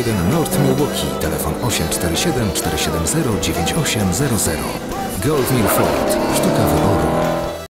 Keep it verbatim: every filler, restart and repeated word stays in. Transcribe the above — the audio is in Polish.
jeden North Milwaukee, telefon osiem cztery siedem cztery siedem zero dziewięć osiem zero zero. Goldmere Ford. Sztuka wyboru.